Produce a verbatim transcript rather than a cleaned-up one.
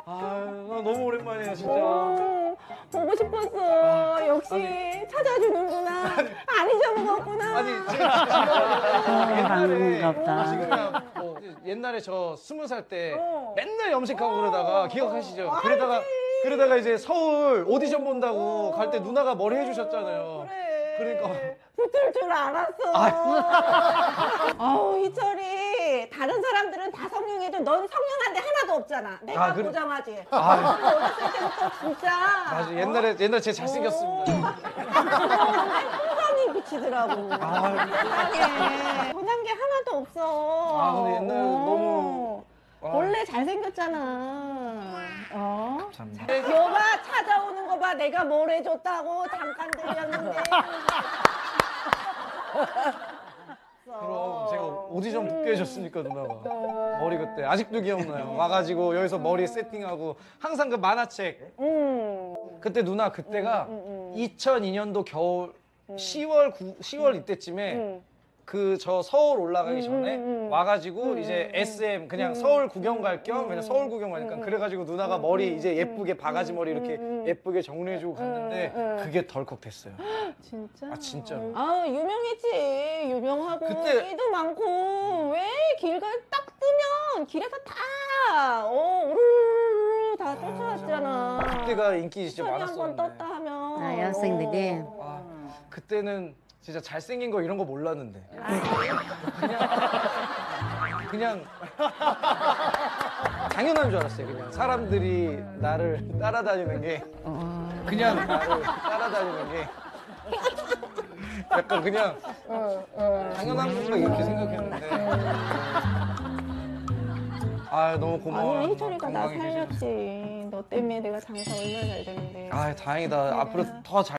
아, 나 너무 오랜만이야 진짜. 어, 보고 싶었어. 역시 찾아주는구나. 안 잊어먹었구나. 아니 제가 옛날에 반갑다. 지금이야 뭐 옛날에 저 스무 살 때 어. 맨날 염색하고 그러다가 어. 기억하시죠? 어, 그러다가 알지. 그러다가 이제 서울 오디션 본다고 어. 갈 때 누나가 머리 해주셨잖아요. 그래. 그러니까. 붙을 줄 알았어. 아우 희철이 다른 사람들은 다 성형해도 넌 성형한 데 하나도 없잖아. 내가 아, 그래? 보장하지. 아. 어렸을 때부터 진짜. 맞아 옛날에 옛날에 제가 잘생겼습니다. 풍선이 비치더라고. 아. 세상에. 변한 게 하나도 없어. 아, 근데 옛날에 어. 너무- 아. 원래 잘생겼잖아. 어? 감사합니다. 여봐 찾아오는 거 봐. 내가 뭘 해줬다고 잠깐 들렸는데. 그럼 제가 오디션 붙게 해줬으니까 누나가 어. 머리 그때 아직도 기억나요. 와가지고 여기서 머리 세팅하고 항상 그 만화책 음. 그때 누나 그때가 음, 음, 음. 이천이 년도 겨울 시월 구, 시월 이때쯤에 음. 그 저 서울 올라가기 음, 전에 음, 음. 와가지고 음, 이제 음, 에스엠 그냥 음, 서울 구경 갈 겸 음, 그냥 음, 서울 구경 가니까 음, 그래가지고 누나가 음, 머리 음, 이제 예쁘게 바가지 머리 음, 이렇게 음, 음. 예쁘게 정리해주고 갔는데 음, 음. 그게 덜컥 됐어요. 진짜? 아, 진짜로. 아 유명했지. 유명하고 그때- 끼도 많고 왜 길가 딱 뜨면 길에서 다 어, 우르르르 다 쫓아왔잖아. 그때가 인기 진짜 천이 한번 많았었는데. 떴다 하면 아, 여학생들이? 어. 아, 그때는 진짜 잘생긴 거 이런 거 몰랐는데 그냥 그냥 당연한 줄 알았어요. 그냥 사람들이 나를 따라다니는 게 그냥 나를 따라다니는 게 약간 그냥 당연한 건가 이렇게 생각했는데 아 너무 고마워. 아니 희철이가 나 살렸지. 너 때문에 내가 장사 얼마나 잘 되는데. 아 다행이다. 앞으로 더 잘.